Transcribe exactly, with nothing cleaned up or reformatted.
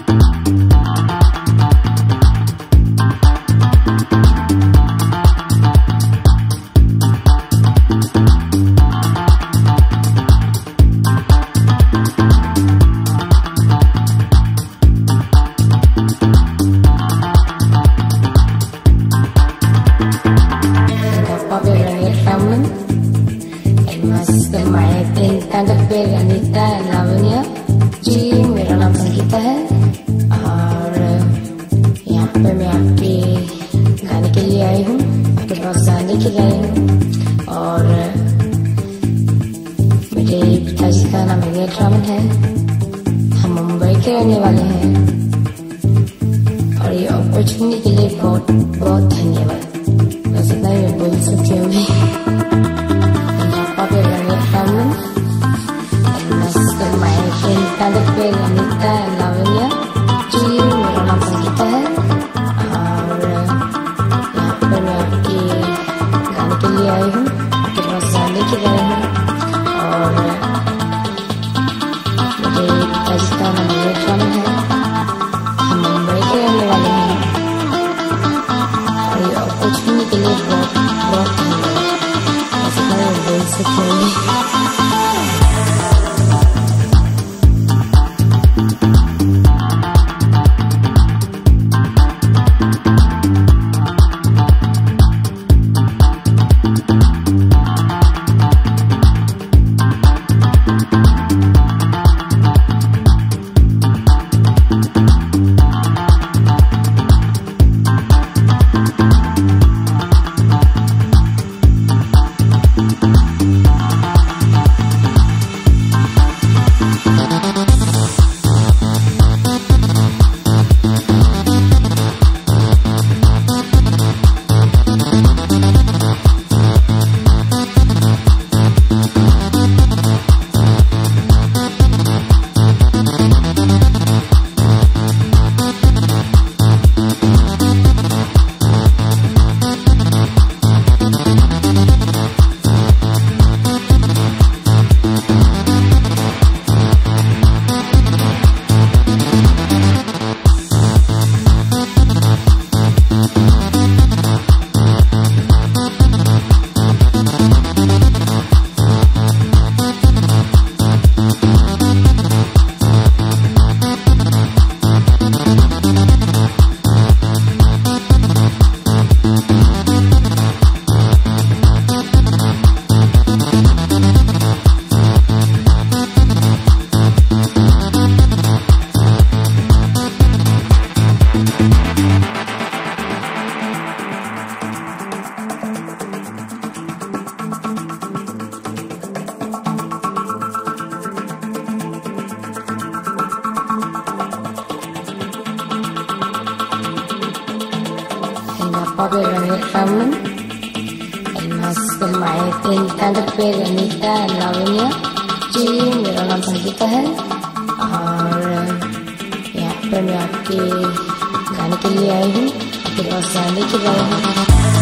तंग पे अनीता लावण्या जी, मेरा नाम संगीता है और यहाँ पे मैं आपके गाने के लिए आई हूँ, आपके पास गाने के लिए आई हूँ। और मेरे पिताजी का नाम विवेक रामन है, हम मुंबई के रहने वाले हैं और ये अपॉर्चुनिटी के लिए बहुत बहुत धन्यवाद। बस इतना ही मैं बोल सकती हूँ। तंग पे अनीता लावण्या जी, मेरा नाम संगीता है और यहाँ पे मैं आपके गाने के लिए आई हूँ, आपके पास गाने के लिए आई हूँ। और मेरे पिताजी का नाम विवेक रामन है, हम मुंबई के रहने वाले हैं और ये अपॉर्चुनिटी के लिए बहुत बहुत धन्यवाद। ऐसे मैं बोल सकती हूँ। Viveek Raman, el master माइथिन तंग पे अनीता लावण्या जी, मेरा नाम संगीता है और यहाँ पे मैं आपके गाने के लिए आई हूँ, आपके पास गाने के लिए आई हूँ।